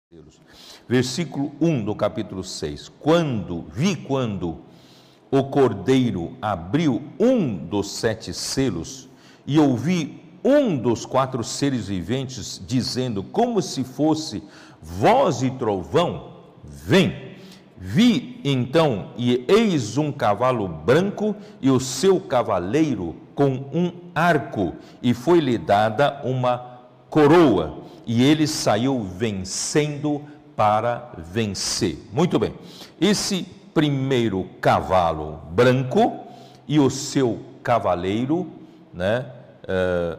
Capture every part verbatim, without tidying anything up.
Versículo um do capítulo seis. Quando, vi quando o cordeiro abriu um dos sete selos e ouvi um dos quatro seres viventes dizendo, como se fosse voz e trovão, vem. Vi então, e eis um cavalo branco e o seu cavaleiro com um arco, e foi-lhe dada uma coroa, e ele saiu vencendo para vencer. Muito bem, esse primeiro cavalo branco e o seu cavaleiro, né, uh,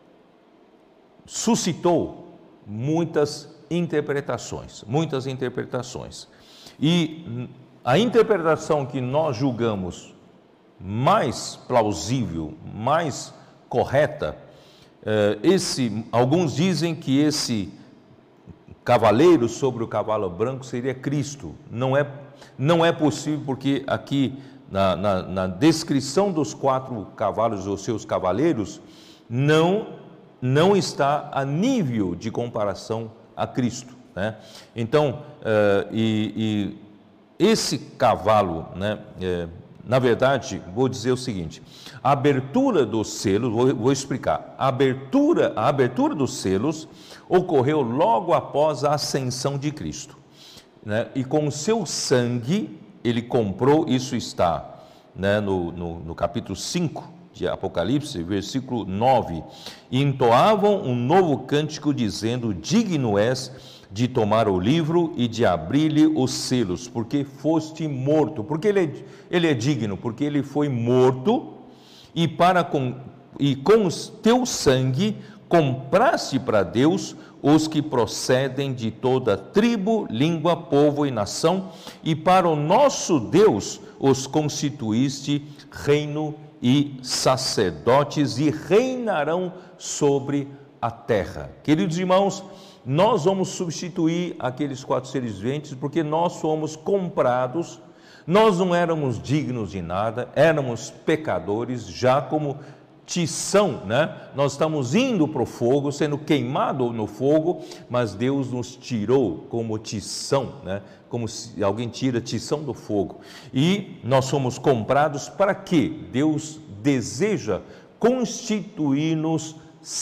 suscitou muitas interpretações, muitas interpretações. E a interpretação que nós julgamos mais plausível, mais correta, esse, alguns dizem que esse cavaleiro sobre o cavalo branco seria Cristo. Não é, não é possível, porque aqui na, na, na descrição dos quatro cavalos ou seus cavaleiros, não, não está a nível de comparação a Cristo, né? Então, uh, e, e esse cavalo, né, é, na verdade, vou dizer o seguinte: a abertura dos selos, vou, vou explicar, a abertura, a abertura dos selos ocorreu logo após a ascensão de Cristo, né? E com o seu sangue ele comprou, isso está, né, no, no, no capítulo cinco de Apocalipse, versículo nove, e entoavam um novo cântico dizendo, digno és de tomar o livro e de abrir-lhe os selos, porque foste morto. Porque ele é, ele é digno, porque ele foi morto, e, para com, e com o teu sangue compraste para Deus os que procedem de toda tribo, língua, povo e nação, e para o nosso Deus os constituíste reino e sacerdotes, e reinarão sobre a terra. Queridos irmãos, nós vamos substituir aqueles quatro seres viventes, porque nós fomos comprados, nós não éramos dignos de nada, éramos pecadores, já como tição, né? Nós estamos indo para o fogo, sendo queimado no fogo, mas Deus nos tirou como tição, né? Como se alguém tira tição do fogo, e nós somos comprados para quê? Deus deseja constituir-nos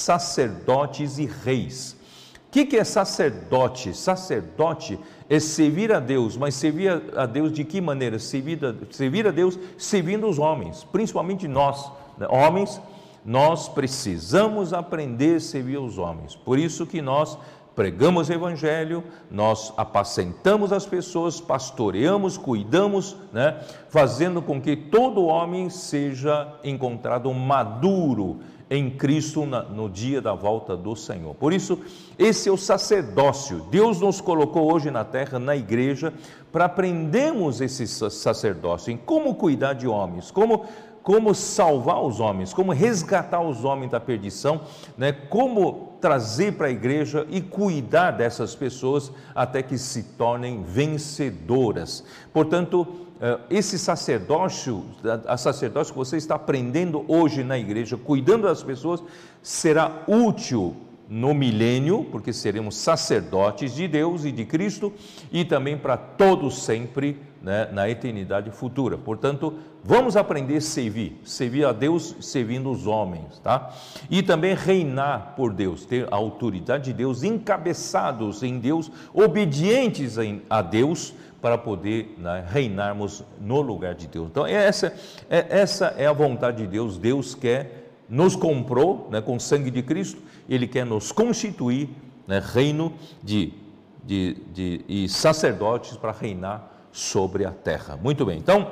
sacerdotes e reis. O que, que é sacerdote? Sacerdote é servir a Deus, mas servir a Deus de que maneira? Servir a, servir a Deus servindo os homens, principalmente nós, né? Homens, nós precisamos aprender a servir os homens, por isso que nós pregamos o Evangelho, nós apacentamos as pessoas, pastoreamos, cuidamos, né? Fazendo com que todo homem seja encontrado maduro em Cristo no dia da volta do Senhor. Por isso, esse é o sacerdócio. Deus nos colocou hoje na terra, na igreja, para aprendermos esse sacerdócio, em como cuidar de homens, como, como salvar os homens, como resgatar os homens da perdição, né? Como trazer para a igreja e cuidar dessas pessoas até que se tornem vencedoras. Portanto, esse sacerdócio, a sacerdócio que você está aprendendo hoje na igreja, cuidando das pessoas, será útil no milênio, porque seremos sacerdotes de Deus e de Cristo, e também para todos sempre, né, na eternidade futura. Portanto, vamos aprender a servir, servir a Deus servindo os homens, tá? E também reinar por Deus, ter a autoridade de Deus, encabeçados em Deus, obedientes a Deus, para poder, né, reinarmos no lugar de Deus. Então, essa é, essa é a vontade de Deus. Deus quer, nos comprou, né, com o sangue de Cristo, Ele quer nos constituir, né, reino de, de, de, e sacerdotes para reinar sobre a terra. Muito bem, então,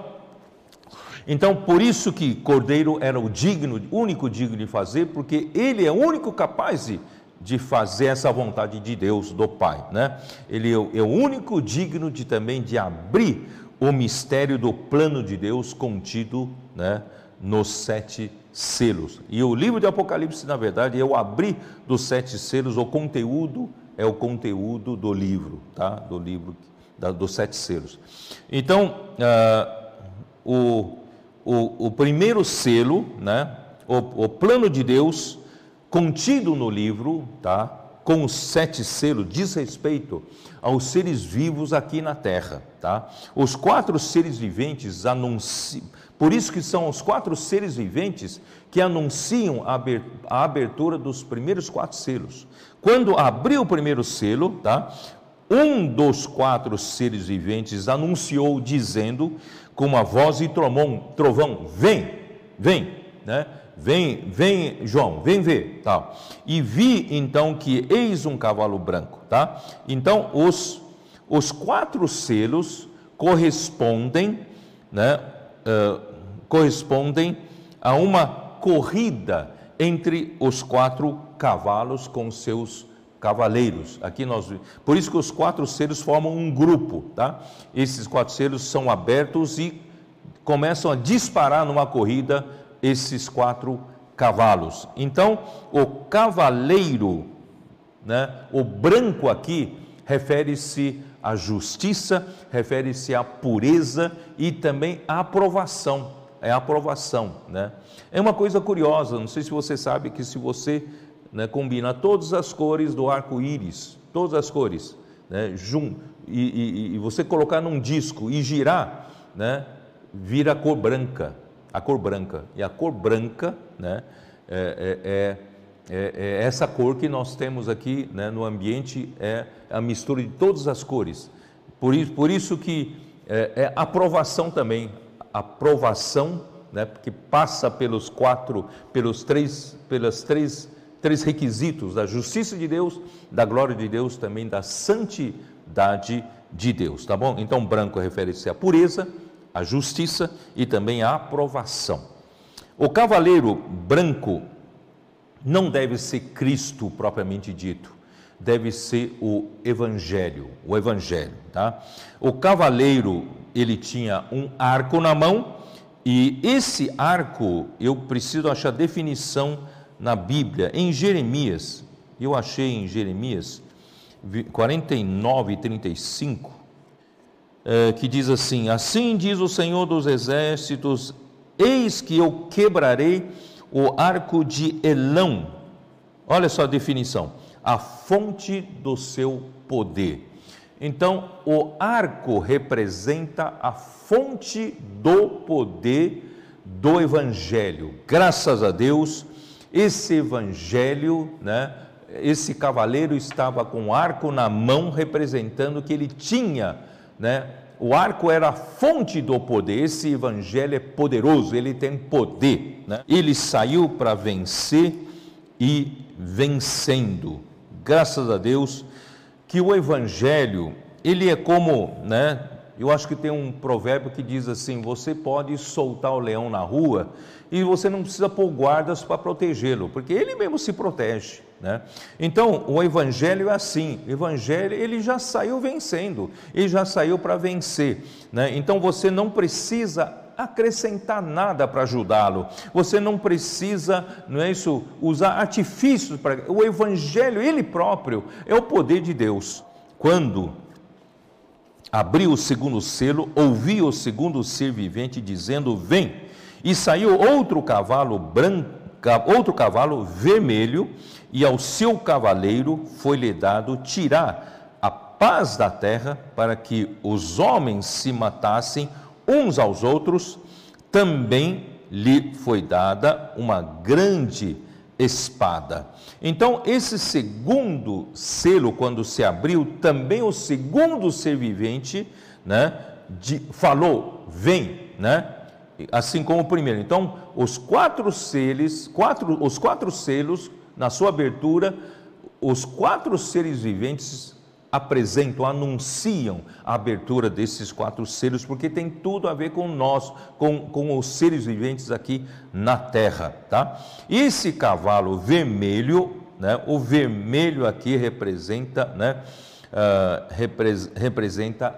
então, por isso que Cordeiro era o digno, o único digno de fazer, porque Ele é o único capaz de de fazer essa vontade de Deus, do Pai, né? Ele é o, é o único digno de também de abrir o mistério do plano de Deus contido, né, nos sete selos. E o livro de Apocalipse, na verdade, é o abrir dos sete selos, o conteúdo é o conteúdo do livro, tá? Do livro da, dos sete selos. Então, ah, o, o, o primeiro selo, né, o, o plano de Deus contido no livro, tá? com os sete selos diz respeito aos seres vivos aqui na terra, tá? Os quatro seres viventes anunciam, por isso que são os quatro seres viventes que anunciam a abertura dos primeiros quatro selos. Quando abriu o primeiro selo, tá? Um dos quatro seres viventes anunciou dizendo com uma voz de trovão, trovão, vem, vem, né? Vem, vem, João, vem ver, tal. E vi então que eis um cavalo branco, tá? Então os os quatro selos correspondem, né? Uh, correspondem a uma corrida entre os quatro cavalos com seus cavaleiros. Aqui nós, por isso que os quatro selos formam um grupo, tá? Esses quatro selos são abertos e começam a disparar numa corrida esses quatro cavalos. Então, o cavaleiro, né, o branco aqui, refere-se à justiça, refere-se à pureza e também à aprovação. É a aprovação, né? É uma coisa curiosa, não sei se você sabe que se você, né, combina todas as cores do arco-íris, todas as cores, né, jun, e, e, e você colocar num disco e girar, né, vira a cor branca. A cor branca, e a cor branca, né, é, é, é, é essa cor que nós temos aqui, né, no ambiente, é a mistura de todas as cores, por isso, por isso que é, é aprovação também, aprovação, né, porque passa pelos quatro, pelos três, pelas três, três requisitos da justiça de Deus, da glória de Deus, também da santidade de Deus, tá bom? Então branco refere-se à pureza, a justiça e também a aprovação. O cavaleiro branco não deve ser Cristo propriamente dito, deve ser o Evangelho, o Evangelho, tá? O cavaleiro, ele tinha um arco na mão, e esse arco, eu preciso achar definição na Bíblia, em Jeremias, eu achei em Jeremias quarenta e nove, trinta e cinco, que diz assim: assim diz o Senhor dos Exércitos, eis que eu quebrarei o arco de Elão. Olha só a definição: a fonte do seu poder. Então, o arco representa a fonte do poder do Evangelho. Graças a Deus, esse Evangelho, né, esse cavaleiro estava com o arco na mão, representando que ele tinha, né, o arco era a fonte do poder. Esse Evangelho é poderoso, ele tem poder, né? Ele saiu para vencer e vencendo. Graças a Deus que o Evangelho, ele é como, né, eu acho que tem um provérbio que diz assim: você pode soltar o leão na rua e você não precisa pôr guardas para protegê-lo, porque ele mesmo se protege, né? Então o Evangelho é assim, o Evangelho, ele já saiu vencendo, ele já saiu para vencer, né? Então você não precisa acrescentar nada para ajudá-lo, você não precisa, não é isso, usar artifícios para... O Evangelho, ele próprio, é o poder de Deus. Quando abriu o segundo selo, ouvi o segundo ser vivente dizendo: vem, e saiu outro cavalo branco, outro cavalo vermelho, e ao seu cavaleiro foi-lhe dado tirar a paz da terra, para que os homens se matassem uns aos outros. Também lhe foi dada uma grande espada. Então, esse segundo selo, quando se abriu, também o segundo ser vivente, né, de, falou: vem, né? Assim como o primeiro. Então, os quatro selos, quatro, os quatro selos, na sua abertura, os quatro seres viventes apresentam, anunciam a abertura desses quatro selos, porque tem tudo a ver com nós, com, com os seres viventes aqui na terra, tá? Esse cavalo vermelho, né, o vermelho aqui representa, né, uh, repre- representa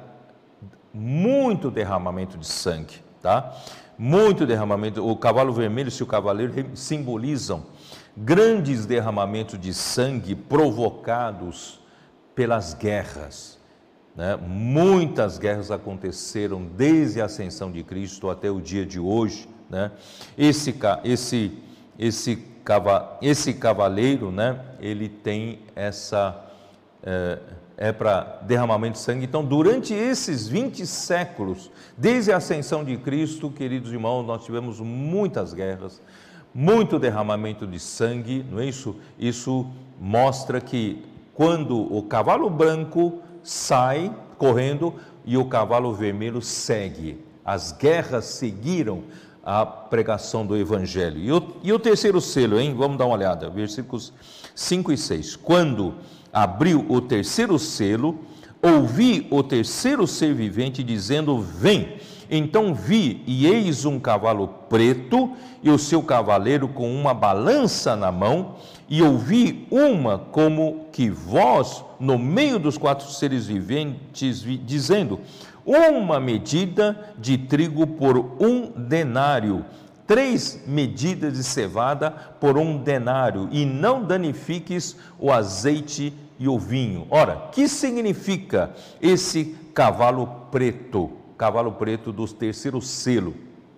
muito derramamento de sangue, tá? Muito derramamento. O cavalo vermelho e o cavaleiro simbolizam grandes derramamentos de sangue provocados pelas guerras, né? Muitas guerras aconteceram desde a ascensão de Cristo até o dia de hoje, né? Esse, esse, esse esse cavaleiro, né, ele tem essa, é, é para derramamento de sangue. Então, durante esses vinte séculos, desde a ascensão de Cristo, queridos irmãos, nós tivemos muitas guerras, muito derramamento de sangue, não é isso? Isso mostra que quando o cavalo branco sai correndo e o cavalo vermelho segue, as guerras seguiram a pregação do Evangelho. E o, e o terceiro selo, hein? Vamos dar uma olhada, versículos cinco e seis. Quando abriu o terceiro selo, ouvi o terceiro ser vivente dizendo: vem. Então vi, e eis um cavalo preto, e o seu cavaleiro com uma balança na mão, e ouvi uma como que voz no meio dos quatro seres viventes, dizendo: uma medida de trigo por um denário, três medidas de cevada por um denário, e não danifiques o azeite e o vinho. Ora, que significa esse cavalo preto? Cavalo preto do terceiro selo.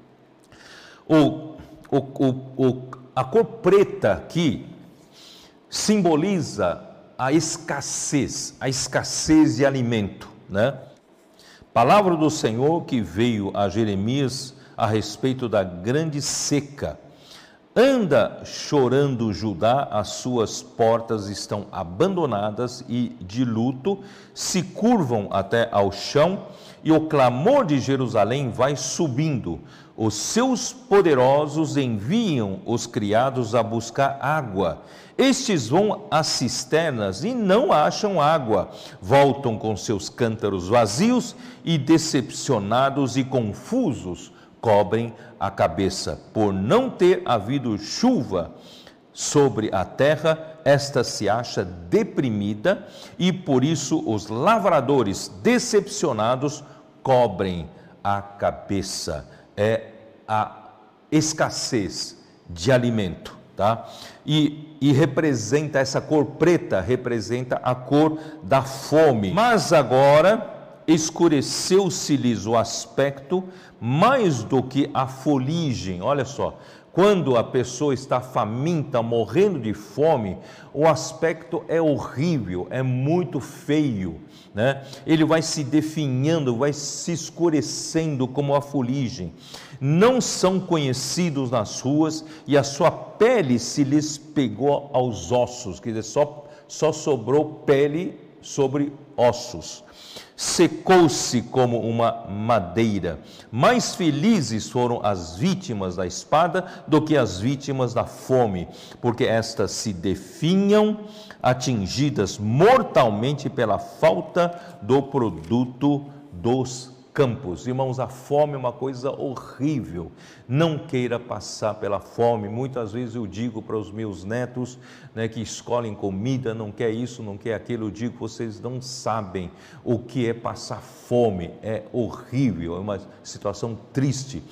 O, o, o, o, a cor preta aqui simboliza a escassez, a escassez de alimento, né? Palavra do Senhor que veio a Jeremias a respeito da grande seca. Anda chorando Judá, as suas portas estão abandonadas e de luto, se curvam até ao chão, e o clamor de Jerusalém vai subindo. Os seus poderosos enviam os criados a buscar água. Estes vão às cisternas e não acham água. Voltam com seus cântaros vazios e, decepcionados e confusos, cobrem a cabeça. Por não ter havido chuva sobre a terra, esta se acha deprimida, e por isso os lavradores decepcionados cobrem a cabeça. É a escassez de alimento, tá? E, e representa, essa cor preta representa a cor da fome. Mas agora escureceu-se-lhes o aspecto mais do que a foligem. Olha só, quando a pessoa está faminta, morrendo de fome, o aspecto é horrível, é muito feio, né? Ele vai se definhando, vai se escurecendo como a fuligem. Não são conhecidos nas ruas, e a sua pele se lhes pegou aos ossos, quer dizer, só, só sobrou pele sobre ossos. Secou-se como uma madeira. Mais felizes foram as vítimas da espada do que as vítimas da fome, porque estas se definham, atingidas mortalmente pela falta do produto dos campos. Irmãos, a fome é uma coisa horrível. Não queira passar pela fome. Muitas vezes eu digo para os meus netos, né, que escolhem comida, não quer isso, não quer aquilo, eu digo: vocês não sabem o que é passar fome. É horrível, é uma situação triste.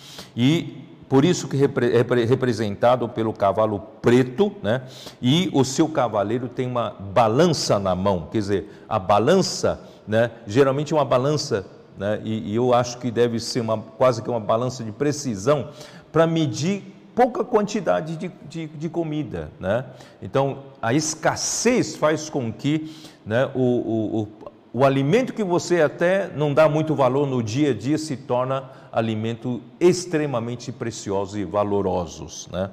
E por isso que é representado pelo cavalo preto, né? E o seu cavaleiro tem uma balança na mão, quer dizer, a balança, né, geralmente uma balança, né, e, e eu acho que deve ser uma, quase que uma balança de precisão, para medir pouca quantidade de, de, de comida, né? Então, a escassez faz com que, né, o, o, o, o alimento que você até não dá muito valor no dia a dia se torna alimento extremamente precioso e valorosos, né?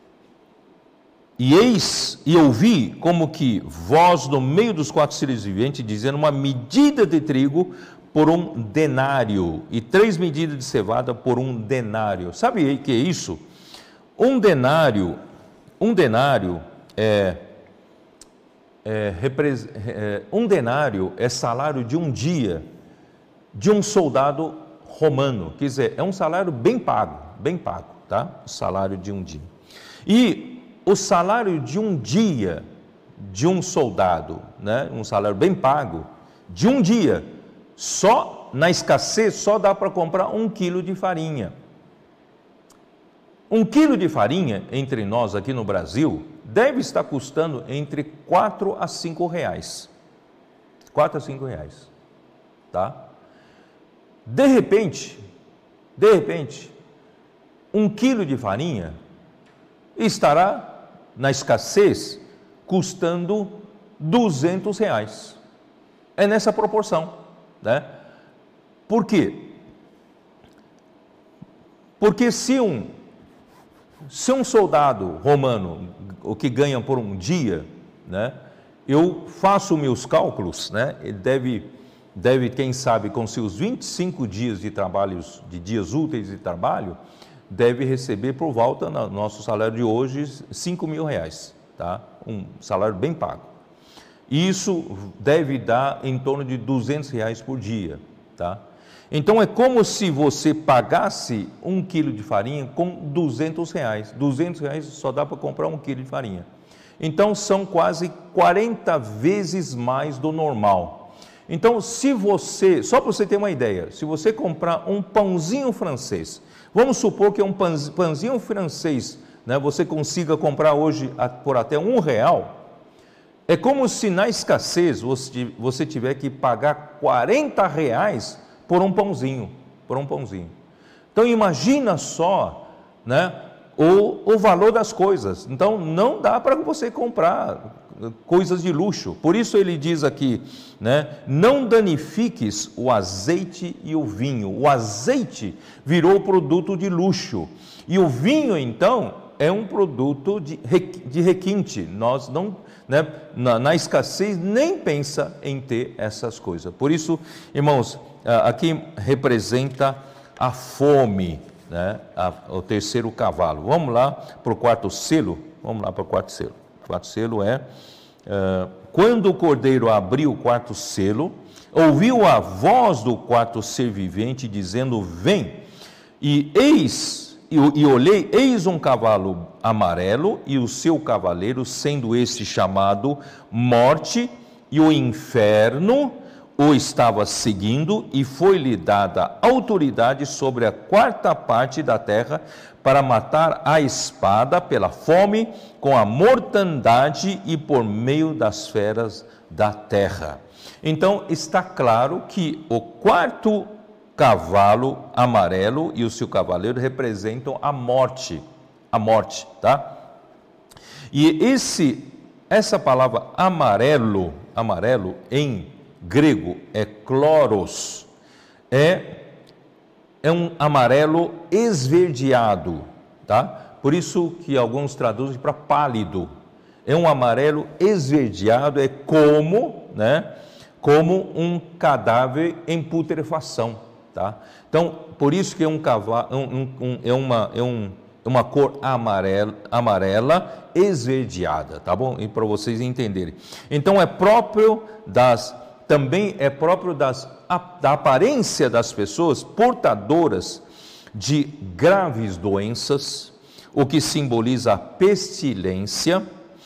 E eis, e ouvi como que voz no meio dos quatro seres viventes, dizendo: uma medida de trigo por um denário, e três medidas de cevada por um denário. Sabe o que é isso? Um denário, um denário é, é, é, um denário é salário de um dia de um soldado romano, quer dizer, é um salário bem pago, bem pago, tá? O salário de um dia. E o salário de um dia de um soldado, né? Um salário bem pago de um dia, só na escassez só dá para comprar um quilo de farinha. Um quilo de farinha, entre nós aqui no Brasil, deve estar custando entre quatro a cinco reais. quatro a cinco reais, tá? De repente, de repente, um quilo de farinha estará na escassez, custando duzentos reais. É nessa proporção, né? Por quê? Porque se um, se um soldado romano, o que ganha por um dia, né? Eu faço meus cálculos, né? Ele deve, deve, quem sabe, com seus vinte e cinco dias de trabalhos, de dias úteis de trabalho, deve receber por volta, no nosso salário de hoje, cinco mil reais, tá? Um salário bem pago. E isso deve dar em torno de duzentos reais por dia, tá? Então é como se você pagasse um quilo de farinha com duzentos reais. duzentos reais só dá para comprar um quilo de farinha. Então são quase quarenta vezes mais do normal. Então, se você, só para você ter uma ideia, se você comprar um pãozinho francês, vamos supor que é um pãozinho francês, né, você consiga comprar hoje por até um real, é como se na escassez você, você tiver que pagar quarenta reais por um pãozinho, por um pãozinho. Então imagina só, né, o, o valor das coisas. Então não dá para você comprar coisas de luxo. Por isso ele diz aqui, né, não danifiques o azeite e o vinho. O azeite virou produto de luxo e o vinho então é um produto de, de requinte. Nós não, né, na, na escassez nem pensa em ter essas coisas. Por isso, irmãos, aqui representa a fome, né, a, o terceiro cavalo. Vamos lá para o quarto selo. Vamos lá para o quarto selo. O quarto selo é uh, quando o cordeiro abriu o quarto selo, ouviu a voz do quarto ser vivente dizendo: vem, e eis E, e olhei, eis um cavalo amarelo e o seu cavaleiro, sendo este chamado Morte, e o inferno o estava seguindo, e foi-lhe dada autoridade sobre a quarta parte da terra para matar a espada pela fome, com a mortandade e por meio das feras da terra. Então está claro que o quarto cavalo amarelo e o seu cavaleiro representam a morte, a morte, tá? E esse, essa palavra amarelo, amarelo em grego é chloros, é, é um amarelo esverdeado, tá? Por isso que alguns traduzem para pálido. É um amarelo esverdeado, é como, né? Como um cadáver em putrefação. Tá? Então, por isso que é, um cavalo, um, um, é, uma, é um, uma cor amarela, amarela esverdeada, tá bom? E para vocês entenderem. Então, é próprio das, também é próprio das, a, da aparência das pessoas portadoras de graves doenças, o que simboliza a pestilência,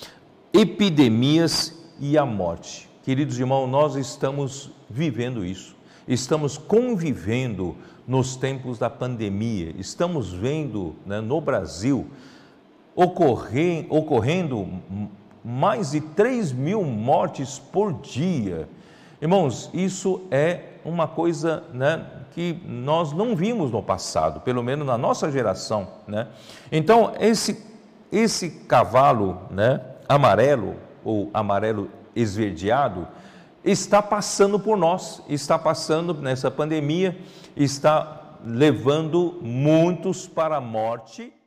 epidemias e a morte. Queridos irmãos, nós estamos vivendo isso. Estamos convivendo nos tempos da pandemia, estamos vendo, né, no Brasil ocorrer, ocorrendo mais de três mil mortes por dia. Irmãos, isso é uma coisa, né, que nós não vimos no passado, pelo menos na nossa geração, né? Então, esse, esse cavalo, né, amarelo ou amarelo esverdeado, está passando por nós, está passando nessa pandemia, está levando muitos para a morte.